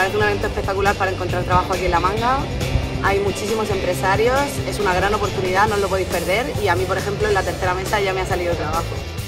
parece un evento espectacular para encontrar trabajo aquí en La Manga. Hay muchísimos empresarios, es una gran oportunidad, no os lo podéis perder y a mí, por ejemplo, en la tercera mesa ya me ha salido trabajo.